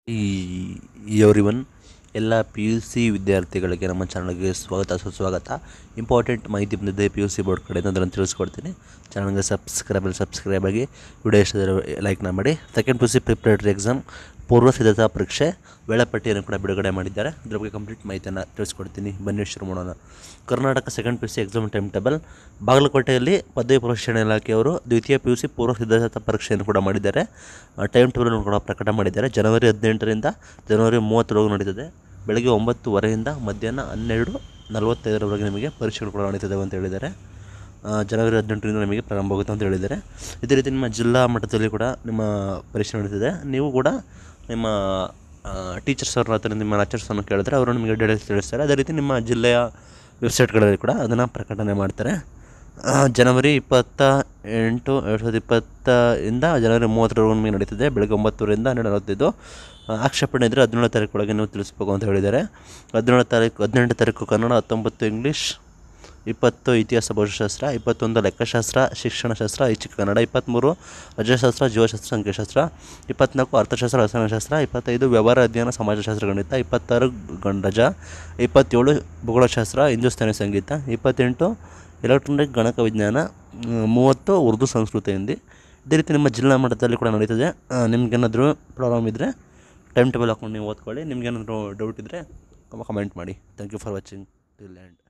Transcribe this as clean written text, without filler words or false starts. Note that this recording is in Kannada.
ಎವ್ರಿವನ್ ಎಲ್ಲ ಪಿ ಯು ಸಿ ವಿದ್ಯಾರ್ಥಿಗಳಿಗೆ ನಮ್ಮ ಚಾನಲ್ಗೆ ಸ್ವಾಗತ ಸುಸ್ವಾಗತ. ಇಂಪಾರ್ಟೆಂಟ್ ಮಾಹಿತಿ ಬಂದಿದೆ ಪಿ ಯು ಸಿ ಬೋರ್ಡ್ ಕಡೆಯಿಂದ, ಅದನ್ನು ತಿಳಿಸ್ಕೊಡ್ತೀನಿ. ಚಾನಲ್ಗೆ ಸಬ್ಸ್ಕ್ರೈಬ್ ಆಗಿ, ವಿಡಿಯೋ ಇಷ್ಟದ ಲೈಕ್ನ ಮಾಡಿ. Second P U C preparatory exam ಪೂರ್ವ ಸಿದ್ಧತಾ ಪರೀಕ್ಷೆ ವೇಳಾಪಟ್ಟಿಯನ್ನು ಕೂಡ ಬಿಡುಗಡೆ ಮಾಡಿದ್ದಾರೆ. ಅದ್ರ ಬಗ್ಗೆ ಕಂಪ್ಲೀಟ್ ಮಾಹಿತಿಯನ್ನು ತಿಳಿಸ್ಕೊಡ್ತೀನಿ. ಬನ್ನಿ ಶುರು ಮಾಡೋಣ. Karnataka second P U C exam time table. ಬಾಗಲಕೋಟೆಯಲ್ಲಿ ಪದವಿ ಪೂರ್ವ ಶಿಕ್ಷಣ ಇಲಾಖೆಯವರು ದ್ವಿತೀಯ ಪಿ ಯು ಸಿ ಪೂರ್ವ ಸಿದ್ಧತಾ ಪರೀಕ್ಷೆಯನ್ನು ಕೂಡ ಮಾಡಿದ್ದಾರೆ. ಟೈಮ್ ಟೇಬಲನ್ನು ಕೂಡ ಪ್ರಕಟ ಮಾಡಿದ್ದಾರೆ. ಜನವರಿ 18ರಿಂದ ಜನವರಿ 30ರವರೆಗೂ ನಡೀತದೆ. ಬೆಳಗ್ಗೆ 9:30ರಿಂದ ಮಧ್ಯಾಹ್ನ 12:45ರವರೆಗೆ ನಿಮಗೆ ಪರೀಕ್ಷೆಗಳು ಕೂಡ ನಡೀತದೆ ಅಂತ ಹೇಳಿದ್ದಾರೆ. ಜನವರಿ 18ರಿಂದ ನಿಮಗೆ ಪ್ರಾರಂಭವಾಗುತ್ತೆ ಅಂತ ಹೇಳಿದ್ದಾರೆ. ಇದೇ ರೀತಿ ನಿಮ್ಮ ಜಿಲ್ಲಾ ಮಟ್ಟದಲ್ಲಿ ಕೂಡ ನಿಮ್ಮ ಪರೀಕ್ಷೆ ನಡೀತಿದೆ. ನೀವು ಕೂಡ ನಿಮ್ಮ ಟೀಚರ್ಸ್ ಅವ್ರ ಹತ್ರ ನಿಮ್ಮ ಲೆಕ್ಚರ್ಸನ್ನು ಕೇಳಿದ್ರೆ ಅವರು ನಿಮಗೆ ಡೀಟೇಲ್ಸ್ ತಿಳಿಸ್ತಾರೆ. ಅದೇ ರೀತಿ ನಿಮ್ಮ ಜಿಲ್ಲೆಯ ವೆಬ್ಸೈಟ್ಗಳಲ್ಲಿ ಕೂಡ ಅದನ್ನು ಪ್ರಕಟಣೆ ಮಾಡ್ತಾರೆ. ಜನವರಿ 28, 2020 ಜನವರಿ 30ರವರೆಗೂ ನಿಮಗೆ ನಡೀತಿದೆ. ಬೆಳಗ್ಗೆ 9:00ರಿಂದ 12:45. ಆಕ್ಷೇಪಣೆ ಇದ್ದರೆ 17ನೇ ತಾರೀಕು ನೀವು ತಿಳಿಸ್ಬೇಕು ಅಂತ ಹೇಳಿದ್ದಾರೆ. 18ನೇ ತಾರೀಕು ಕನ್ನಡ, 19 ಇಂಗ್ಲೀಷ್, 20 ಇತಿಹಾಸ ಭೌತಶಾಸ್ತ್ರ, 21 ಲೆಕ್ಕಶಾಸ್ತ್ರ ಶಿಕ್ಷಣಶಾಸ್ತ್ರ ಐಚ್ಛಿಕ ಕನ್ನಡ, 23 ರಜಶಾಸ್ತ್ರ ಜೀವಶಾಸ್ತ್ರ ಸಂಖ್ಯಾಶಾಸ್ತ್ರ, 24 ಅರ್ಥಶಾಸ್ತ್ರ ರಸಾಯನಶಾಸ್ತ್ರ, 25 ವ್ಯವಹಾರ ಅಧ್ಯಯನ ಸಮಾಜಶಾಸ್ತ್ರ ಗಣಿತ, 26 ಗಣರಾಜ್ಯ, 27 ಭೂಗೋಳಶಾಸ್ತ್ರ ಹಿಂದೂಸ್ಥಾನಿ ಸಂಗೀತ, 28 ಎಲೆಕ್ಟ್ರಾನಿಕ್ ಗಣಕ ವಿಜ್ಞಾನ, 30 ಉರ್ದು ಸಂಸ್ಕೃತ ಹಿಂದಿ. ಇದೇ ರೀತಿ ನಿಮ್ಮ ಜಿಲ್ಲಾ ಮಟ್ಟದಲ್ಲಿ ಕೂಡ ನಡೀತದೆ. ನಿಮ್ಗೇನಾದರೂ ಪ್ರಾಬ್ಲಮ್ ಇದ್ದರೆ ಟೈಮ್ ಟೇಬಲ್ ಹಾಕೊಂಡು ನೀವು ಓದ್ಕೊಳ್ಳಿ. ನಿಮ್ಗೇನಾದರೂ ಡೌಟ್ ಇದ್ದರೆ ಕಮೆಂಟ್ ಮಾಡಿ. Thank you for watching till end.